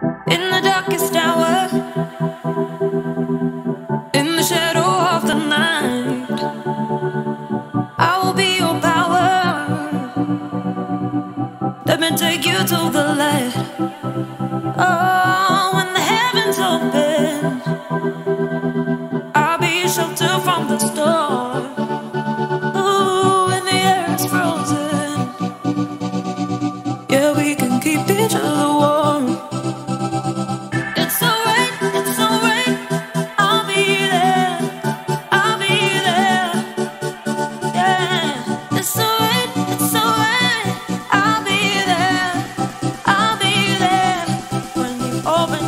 In the darkest hour, in the shadow of the night, I will be your power. Let me take you to the light. Oh, when the heavens open, I'll be your shelter from the storm. Ooh, when the air is frozen, yeah, we can keep each other warm. It's alright, I'll be there, yeah. It's alright, I'll be there when you open